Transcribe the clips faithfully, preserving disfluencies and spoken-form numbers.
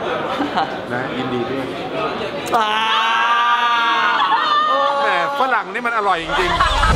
นะยินดีด้วยแหมฝรั่งนี่มันอร่อยจริง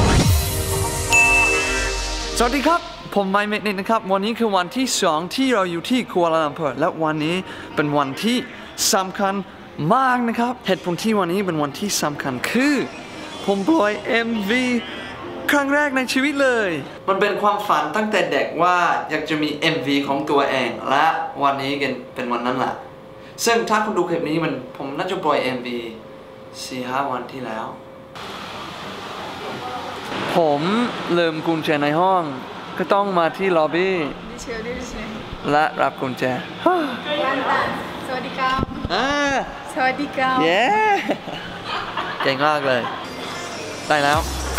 ๆสวัสดีครับผมไมค์เมกนิกนะครับวันนี้คือวันที่สองที่เราอยู่ที่กัวลาลัมเปอร์และวันนี้เป็นวันที่สำคัญมากนะครับเหตุผลที่วันนี้เป็นวันที่สำคัญคือผมปล่อย เอ็ม วี ครั้งแรกในชีวิตเลยมันเป็นความฝันตั้งแต่เด็กว่าอยากจะมี เอ็ม วี ของตัวเองและวันนี้เป็นวันนั้นแหละซึ่งถ้าคุณดูคลิปนี้มันผมน่าจะปล่อย เอ็ม วี สี่ห้า วันที่แล้วผมลืมกุญแจในห้องก็ต้องมาที่ล็อบบี้และรับกุญแจสวัสดีครับสวัสดีครับเย้เก่งมากเลยได้แล้ว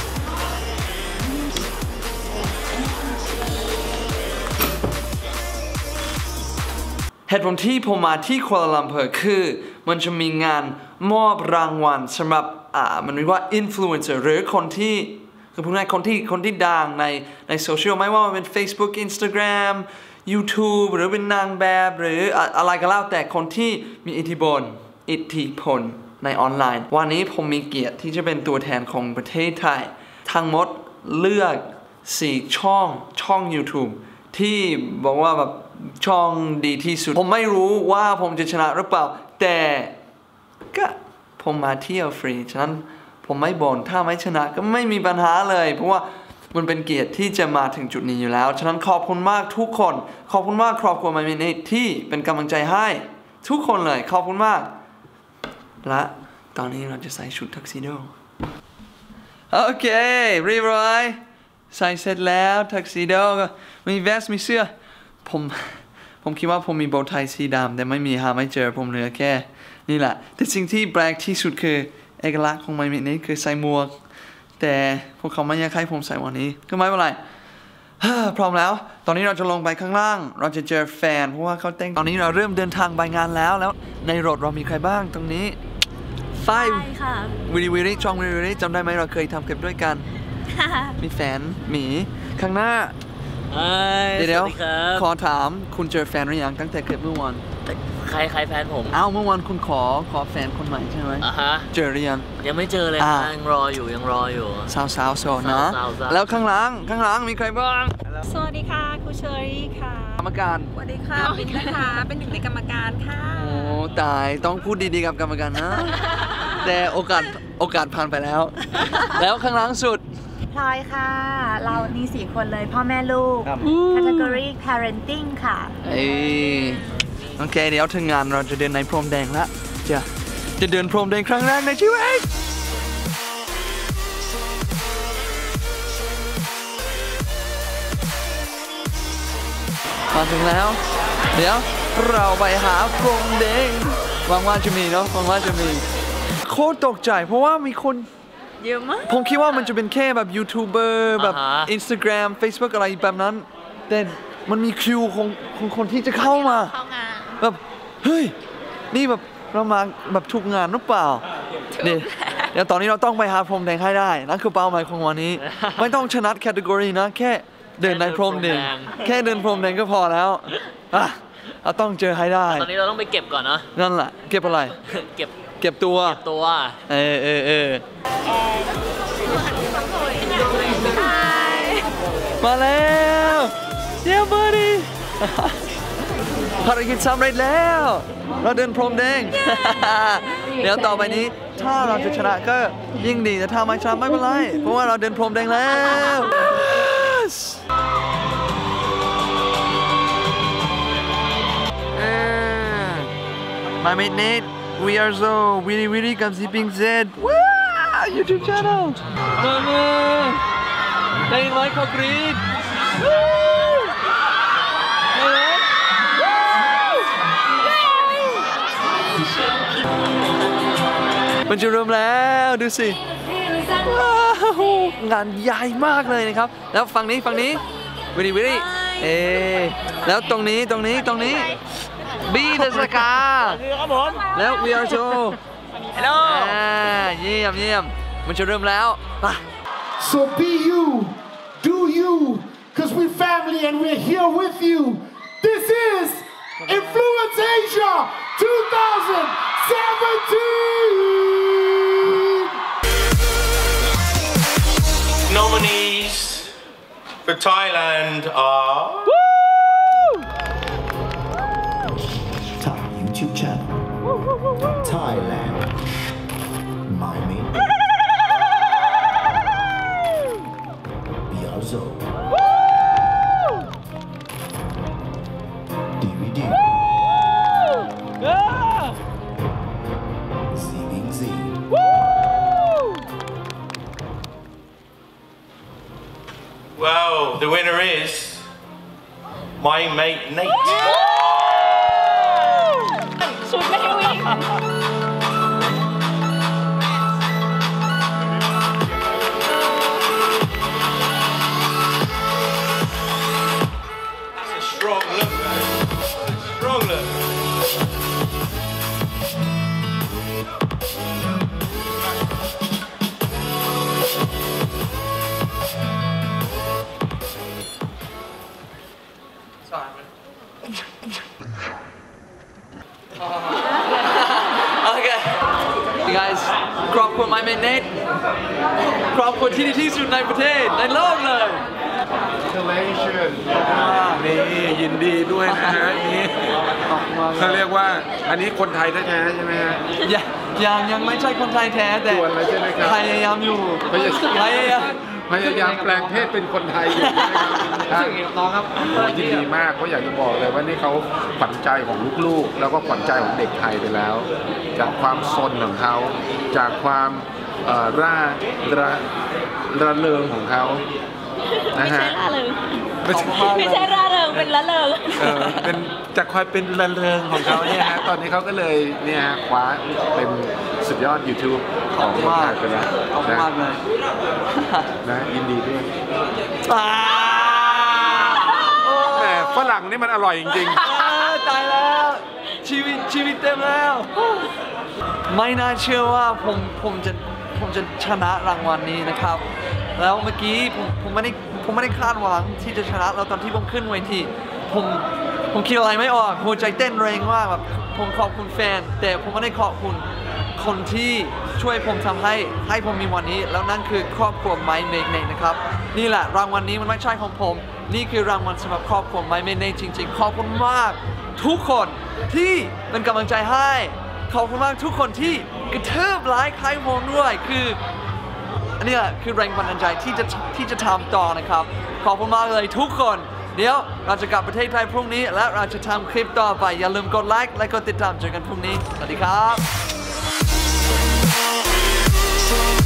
เหตุผลที่ผมมาที่กัวลาลัมเปอร์คือมันจะมีงานมอบรางวัลสำหรับอ่ามันเรียกว่าอินฟลูเอนเซอร์หรือคนที่คือพูดง่ายคนที่คนที่ดังในในโซเชียลไม่ว่ามันเป็น Facebook Instagram YouTube หรือเป็นนางแบบหรืออะไรก็แล้วแต่คนที่มีอิทธิพลอิทธิพลในออนไลน์วันนี้ผมมีเกียรติที่จะเป็นตัวแทนของประเทศไทยทั้งหมดเลือกสี่ช่องช่อง YouTube ที่บอกว่าแบบช่องดีที่สุดผมไม่รู้ว่าผมจะชนะหรือเปล่าแต่ก็ผมมาเที่ยวฟรีฉะนั้นผมไม่บ่นถ้าไม่ชนะก็ไม่มีปัญหาเลยเพราะว่ามันเป็นเกียรติที่จะมาถึงจุดนี้อยู่แล้วฉะนั้นขอบคุณมากทุกคนขอบคุณมากครอบครัวไมค์เมกนิกที่เป็นกำลังใจให้ทุกคนเลยขอบคุณมากและตอนนี้เราจะใส่ชุดทักซิโดโอเคเรียบร้อยใส่เสร็จแล้วทักซิโดมีเวสมีเสื้อผมผมคิดว่าผมมีโบว์ไทสีดำแต่ไม่มีหาไม่เจอผมเหลือแค่นี่แหละแต่สิ่งที่แปลกที่สุดคือเอกลักษณ์ของไมค์เมกนิกคือใส่หมวกแต่พวกเขาไม่อยากให้ผมใส่วันนี้ก็ไม่เป็นไรพร้อมแล้วตอนนี้เราจะลงไปข้างล่างเราจะเจอแฟนเพราะว่าเขาเต้นตอนนี้เราเริ่มเดินทางไปงานแล้วแล้วในรถเรามีใครบ้างตรงนี้ไฟค่ะวิริวิริช่องวิริวิริจำได้ไหมเราเคยทำคลิปด้วยกันมีแฟนหมีข้างหน้าเดี๋ยวขอถามคุณเจอแฟนหรือยังตั้งแต่คลิปเมื่อวานใครใครแฟนผมอ้าวเมื่อวานคุณขอขอแฟนคนใหม่ใช่ไหมอ่ะฮะเจอหรือยังยังไม่เจอเลยยังรออยู่ยังรออยู่สาวสาวโสดนะแล้วข้างหลังข้างหลังมีใครบ้างสวัสดีค่ะครูเชอรี่ค่ะกรรมการสวัสดีค่ะบิ๊กนะคะเป็นหนึ่งในกรรมการค่ะโอ้ตายต้องพูดดีๆกับกรรมการนะแต่โอกาสโอกาสผ่านไปแล้วแล้วข้างหลังสุดพลอยค่ะเรานี่สี่คนเลยพ่อแม่ลูก category parenting ค่ะเอ้โอเคเดี๋ยวถึงงานเราจะเดินในพรมแดงแล้วจะจะเดินพรมแดงครั้งแรกในชีวิตมาถึงแล้วเดี๋ยวเราไปหาพรมแดงหวังว่าจะมีเนาะหวังว่าจะมีโคตรตกใจเพราะว่ามีคนเยอะมากผมคิดว่ามันจะเป็นแค่แบบยูทูบเบอร์แบบ Instagram Facebook อะไรแบบนั้นแต่มันมีคิวของของคนที่จะเข้ามาแบบเฮ้ยนี่แบบเรามาแบบทุกงานหรือเปล่านี่เดี๋ยวตอนนี้เราต้องไปหาพรมแดงให้ได้นั่นคือเป้าหมายของวันนี้ไม่ต้องชนะแคตตากรีนะแค่เดินในพรมแดงแค่เดินพรมแดงก็พอแล้วอ่ะเราต้องเจอให้ได้ตอนนี้เราต้องไปเก็บก่อนนะนั่นแหละเก็บอะไรเก็บเก็บตัวเก็บตัวเออเออเออมาแล้วเย้บอดี้ภารกิจสำเร็จแล้วเราเดินพรมแดงเดี๋ยวต่อไปนี้ถ้าเราจะชนะก็ยิ่งดีแต่ถ้าไม่ชนะไม่เป็นไรเพราะว่าเราเดินพรมแดงแล้วMy mate we are so really really กับ Zipping Z ว้าว YouTube channel มาเลยได้ยินไหมเขากรี๊ดมันจะเริ่มแล้วดูสิว้าวงานใหญ่มากเลยนะครับแล้วฝั่งนี้ฝั่งนี้วิริวิริเอแล้วตรงนี้ตรงนี้ตรงนี้บีเดสกาแล้ว we are so hello เยี่ยมเยี่ยมมันจะเริ่มแล้วไป so be you do you cause we family and we're here with you this is Influence Asia twenty seventeen. Nominees for Thailand are Top YouTube channel. Thailand. My main. Biazo. D V D. Zing Z. well, the winner is my mate Nate. สุดไม่ให้วิ่ง That's a strong look, man. Strong look. Okay you guys ครอบครัว My Man Nate ครอบครัวที่ดีที่สุดในประเทศในโลกเลย Congratulations นี่ยินดีด้วยนะฮะนี่เขาเรียกว่าอันนี้คนไทยแท้ๆใช่ไหมฮะยังยังยังไม่ใช่คนไทยแท้แต่ชวนเลยใช่ไหมครับพยายามอยู่พยายามพยายามพยายามแปลงเพศเป็นคนไทยอยู่ใช่ไหมครับน้องครับยินดีมากเพราะอยากจะบอกเลยว่านี่เขาขวัญใจของลูกๆ แล้วก็ขวัญใจของเด็กไทยไปแล้ว จากความซนของเขาจากความเอ่อร่าระระเริงของเขานะไม่ฮะใช่ล่าเริงไม่ใช่ไม่ใช่ร่าเริงเป็นละเริงเออเป็นจากความเป็นระเริงของเขาเนี่ยฮะตอนนี้เขาก็เลยเนี่ยฮะคว้าเป็นสุดยอด YouTube ของเมืองไทยไปแล้วขอบคุณนะมากเลยนะยินดีด้วยอ่าโอ้แต่ฝรั่งนี่มันอร่อยจริงอ่าตายแล้วชีวิตชีวิตเต็มแล้ว ไม่น่าเชื่อว่าผมผมจะผมจะชนะรางวัลนี้นะครับ แล้วเมื่อกี้ผมผมไม่ได้ผมไม่ได้คาดหวังที่จะชนะแล้วตอนที่ผมขึ้นเวทีผมผมคิดอะไรไม่ออกหัวใจเต้นแรงมากแบบผมขอบคุณแฟน แต่ผมไม่ได้ขอบคุณคนที่ช่วยผมทำให้ให้ผมมีวันนี้ แล้วนั่นคือครอบครัว My Make Nate นะครับนี่แหละรางวัลนี้มันไม่ใช่ของผม นี่คือรางวัลสำหรับครอบครัว My Make Nate จริงๆขอบคุณมากทุกคนที่เป็นกำลังใจให้ขอบคุณมากทุกคนที่กระเทิบไลค์ให้ผมด้วยคืออันนี้แหละคือแรงบันดาลใจที่จะที่จะทำต่อนะครับขอบคุณมากเลยทุกคนเดี๋ยวเราจะกลับประเทศไทยพรุ่งนี้และเราจะทำคลิปต่อไปอย่าลืมกดไลค์และกดติดตามเจอกันพรุ่งนี้สวัสดีครับ